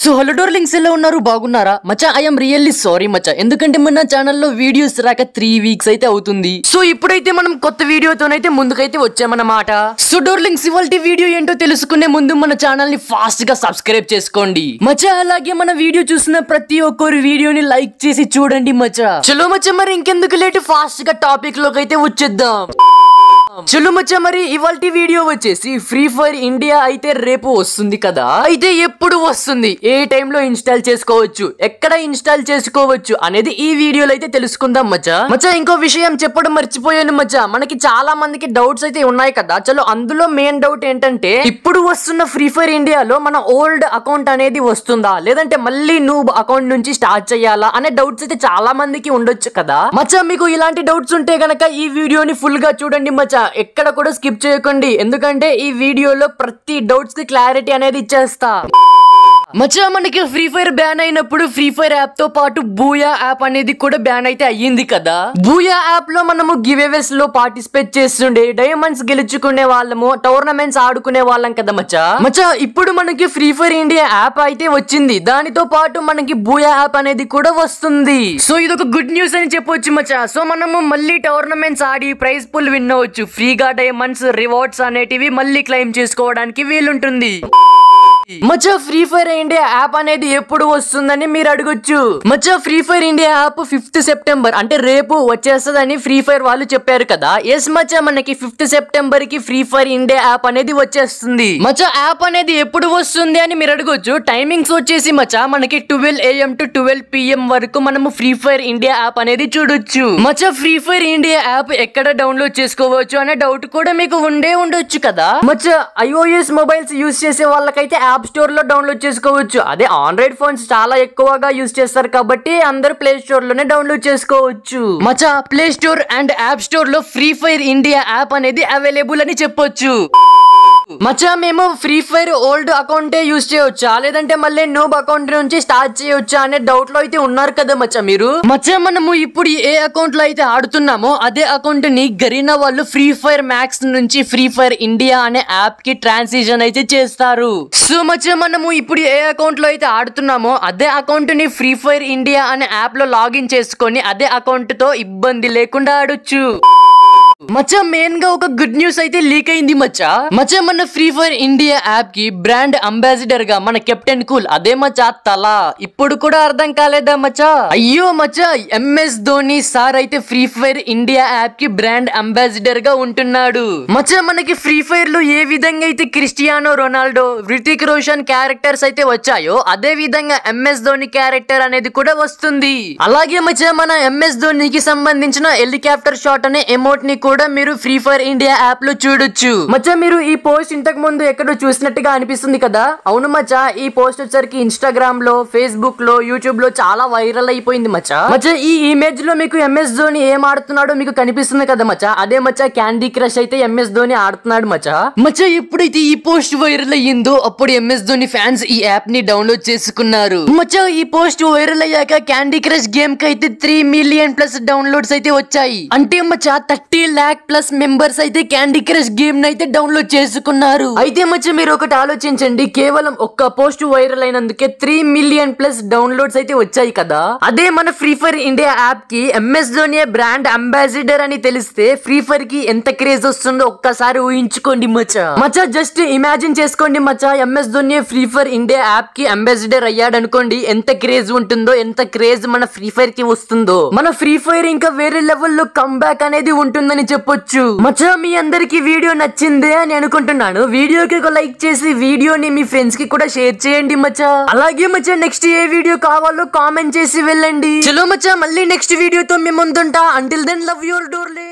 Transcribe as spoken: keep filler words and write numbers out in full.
so hello darlings ఎలా ఉన్నారు బాగున్నారా మచ్చా ఐ యామ్ రియల్లీ సారీ మచ్చా ఎందుకంటే మన ఛానల్లో వీడియోస్ రాక త్రీ వీక్స్ అయితే అవుతుంది సో ఇప్పుడైతే మనం కొత్త వీడియోతోనైతే ముందుకైతే వచ్చామన్నమాట సో డార్లింగ్స్ ఇవాల్టి వీడియో ఏంటో తెలుసుకునే ముందు మన ఛానల్ ని ఫాస్ట్ గా సబ్స్క్రైబ్ చేసుకోండి మచ్చా అలాగే మన వీడియో చూసిన ప్రతి ఒక్కరు వీడియోని లైక్ చేసి చూడండి మచ్చా చలో మచ్చా మరి ఇంకెందుకు లేటు ఫాస్ట్ గా టాపిక్ లోకి అయితే వచ్చేద్దాం చలో మచ్చా మరి ఇవాల్టి వీడియో వచ్చేసి ఫ్రీ ఫైర్ ఇండియా అయితే రేపు వస్తుంది కదా అయితే ఎప్పుడు వస్తుంది ఏ టైంలో ఇన్స్టాల్ చేసుకోవచ్చు ఎక్కడ ఇన్స్టాల్ చేసుకోవచ్చు అనేది ఈ వీడియోలో అయితే తెలుసుకుందాం మచ్చా మచ్చా ఇంకో విషయం చెప్పడం మర్చిపోయాను మచ్చా మనకి చాలా మందికి డౌట్స్ అయితే ఉన్నాయి కదా చలో అందులో మెయిన్ డౌట్ ఏంటంటే ఇప్పుడు వస్తున్న ఫ్రీ ఫైర్ ఇండియాలో మన ఓల్డ్ అకౌంట్ అనేది వస్తుందా లేదంటే మళ్ళీ నూబ్ అకౌంట్ నుంచి స్టార్ట్ చేయాలా అనే డౌట్స్ అయితే చాలా మందికి ఉండొచ్చు కదా మచ్చా మీకు ఇలాంటి డౌట్స్ ఉంటే గనక ఈ వీడియోని ఫుల్ గా చూడండి మచ్చా ఎక్కడ కూడా స్కిప్ చేయకండి ఎందుకంటే ఈ వీడియోలో ప్రతి డౌట్స్ కి క్లారిటీ అనేది ఇచ్చేస్తా మచ్చా మనకి ఫ్రీ ఫైర్ బ్యాన్ అయినప్పుడు ఫ్రీ ఫైర్ యాప్ తో పాటు బూయా యాప్ అనేది కూడా బ్యాన్ అయితే అయ్యింది కదా బూయా యాప్ లో మనము గివ్ అవేస్ లో పార్టిసిపేట్ చేస్తుండే డైమండ్స్ గెలుచుకునే వాళ్ళము టోర్నమెంట్స్ ఆడుకునే వాళ్ళం కదా మచ్చా మచ్చా ఇప్పుడు మనకి ఫ్రీ ఫైర్ ఇండియా యాప్ అయితే వచ్చింది దానితో పాటు మనకి బూయా యాప్ అనేది కూడా వస్తుంది సో ఇది ఒక గుడ్ న్యూస్ అని చెప్పొచ్చు మచ్చా సో మనము మళ్ళీ టోర్నమెంట్స్ ఆడి ప్రైజ్ పుల్ విన్ అవ్వచ్చు ఫ్రీగా డైమండ్స్ రివార్డ్స్ అనేటివి మళ్ళీ క్లెయిమ్ చేసుకోవడానికి వీలుంటుంది మచ్చా ఫ్రీ ఫైర్ ఇండియా యాప్ అనేది ఎప్పుడు వస్తుందని మీరు అడగొచ్చు మచ్చా free fire India app fifth September అంటే రేపు వచ్చేస్తుందని ఫ్రీ ఫైర్ వాళ్ళు చెప్పారు కదా ఎస్ మచ్చా మనకి ఫిఫ్త్ సెప్టెంబర్ కి ఫ్రీ ఫైర్ ఇండియా యాప్ అనేది వచ్చేస్తుంది మచ్చా యాప్ అనేది ఎప్పుడు వస్తుంది అని మీరు అడగొచ్చు టైమింగ్స్ వచ్చేసి మచ్చా మనకి twelve AM to twelve PM వరకు మనము ఫ్రీ ఫైర్ ఇండియా యాప్ అనేది చూడొచ్చు మచ్చా ఫ్రీ ఫైర్ ఇండియా యాప్ ఎక్కడ డౌన్లోడ్ చేసుకోవచ్చు అనే డౌట్ కూడా మీకు ఉండే ఉండొచ్చు కదా మచ్చా ఐఓఎస్ మొబైల్స్ యూస్ చేసే వాళ్ళకైతే యాప్ స్టోర్ లో డౌన్లోడ్ చేసుకోవచ్చు అదే ఆండ్రాయిడ్ ఫోన్స్ చాలా ఎక్కువగా యూస్ చేస్తారు కాబట్టి అందరూ ప్లే స్టోర్ లోనే డౌన్లోడ్ చేసుకోవచ్చు మచ్చా play store and app store లో ఫ్రీ ఫైర్ ఇండియా యాప్ అనేది అవైలబుల్ అని చెప్పొచ్చు మచ్చా మేము ఫ్రీ ఫైర్ ఓల్డ్ అకౌంటే యూస్ చేయవచ్చా లేదంటే మళ్ళీ నోబ్ అకౌంట్ నుంచి స్టార్ట్ చేయవచ్చా అనే డౌట్ లో అయితే ఉన్నారు కదా మచ్చా మీరు మచ్చా మనము ఇప్పుడు ఏ అకౌంట్ లో అయితే ఆడుతున్నామో అదే అకౌంట్ ని గరీనా వాళ్ళు ఫ్రీ ఫైర్ మ్యాక్స్ నుంచి ఫ్రీ ఫైర్ ఇండియా అనే యాప్ కి ట్రాన్సిషన్ అయితే చేస్తారు సో మచ్చా మనము ఇప్పుడు ఏ అకౌంట్ లో అయితే ఆడుతున్నామో అదే అకౌంట్ ని ఫ్రీ ఫైర్ ఇండియా అనే యాప్ లో లాగిన్ చేసుకొని అదే అకౌంట్ తో ఇబ్బంది లేకుండా ఆడొచ్చు మచ్చా మెయిన్ గా ఒక గుడ్ న్యూస్ అయితే లీక్ అయింది మచ్చా మచ్చా మన ఫ్రీ ఫైర్ ఇండియా యాప్ కి బ్రాండ్ అంబాసిడర్ గా మన కెప్టెన్ కూల్ అదే మచ్చా తల ఇప్పుడు కూడా అర్థం కాలేదా మచ్చా అయ్యో మచ్చా ఎంఎస్ ధోని సార్ అయితే ఫ్రీ ఫైర్ ఇండియా యాప్ కి బ్రాండ్ అంబాసిడర్ గా ఉంటున్నాడు మచ్చా మనకి ఫ్రీ ఫైర్ లో ఏ విధంగా అయితే Cristiano Ronaldo Hrithik Roshan characters అయితే వచ్చాయో అదే విధంగా ఎంఎస్ ధోని క్యారెక్టర్ అనేది కూడా వస్తుంది అలాగే మచ్చా మన ఎంఎస్ ధోనికి సంబంధించిన హెలికాప్టర్ షాట్ అనే ఎమోట్ ని కూడా మీరు ఫ్రీ ఫైర్ ఇండియా యాప్ లో చూడొచ్చు మచ్చా మీరు ఈ పోస్ట్ ఇంతకు ముందు ఎక్కడో చూసినట్టుగా అనిపిస్తుంది కదా అవును మచ్చా ఈ పోస్ట్ వచ్చరికి ఇన్స్టాగ్రామ్ లో ఫేస్బుక్ లో యూట్యూబ్ లో చాలా వైరల్ అయిపోయింది మచ్చా మచ్చా ఈ ఇమేజ్ లో మీకు ఎంఎస్ ధోని ఏం ఆడుతున్నాడో మీకు కనిపిస్తుంది కదా మచ్చా అదే మచ్చా క్యాండీ క్రష్ అయితే ఎంఎస్ ధోని ఆడుతున్నాడు మచ్చా మచ్చా ఎప్పుడైతే ఈ పోస్ట్ వైరల్ అయ్యిందో అప్పుడు ఎంఎస్ ధోని ఫ్యాన్స్ ఈ యాప్ ని డౌన్లోడ్ చేసుకున్నారు మచ్చా ఈ పోస్ట్ వైరల్ అయ్యాక క్యాండీ క్రష్ గేమ్ కి అయితే త్రీ మిలియన్ ప్లస్ డౌన్లోడ్స్ అయితే వచ్చాయి అంటే మచ్చా థర్టీ లాక్ ప్లస్ మెంబర్స్ అయితే క్యాండీ క్రష్ గేమ్ అయితే డౌన్లోడ్ చేసుకున్నారు అయితే మచ్చా మీరు ఒకటి ఆలోచించండి కేవలం ఒక్క పోస్ట్ వైరల్ అయినందుకే త్రీ మిలియన్ ప్లస్ డౌన్లోడ్స్ అయితే వచ్చాయి కదా అదే మన ఫ్రీ ఫైర్ ఇండియా యాప్ కి ఎంఎస్ ధోని బ్రాండ్ అంబాసిడర్ అని తెలిస్తే ఫ్రీ ఫైర్ కి ఎంత క్రేజ్ వస్తుందో ఒక్కసారి ఊహించుకోండి మచ్చా మచ్చా జస్ట్ ఇమాజిన్ చేసుకోండి మచ్చా MS Dhoni free fire India app కి అంబాసిడర్ అయ్యాడు అనుకోండి ఎంత క్రేజ్ ఉంటుందో ఎంత క్రేజ్ మన ఫ్రీ ఫైర్ కి వస్తుందో మన ఫ్రీ ఫైర్ ఇంకా వేరే లెవెల్లో కంబ్యాక్ అనేది ఉంటుందని చెప్పొచ్చు మచ్చా మీ అందరికి వీడియో నచ్చిందే అని అనుకుంటున్నాను వీడియోకి ఒక లైక్ చేసి వీడియోని మీ ఫ్రెండ్స్ కి కూడా షేర్ చేయండి మచ్చా అలాగే మచ్చా నెక్స్ట్ ఏ వీడియో కావాలో కామెంట్ చేసి వెళ్ళండి చలో మచ్చా మళ్ళీ నెక్స్ట్ వీడియోతో మీ ముందుంటా అంటిల్ దెన్ లవ్ యువర్ డోర్లే